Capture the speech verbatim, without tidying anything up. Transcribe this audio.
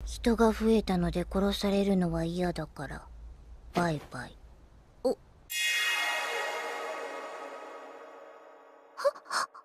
人が増えたので殺されるのは嫌だから。バイバイ。お。はっはっ。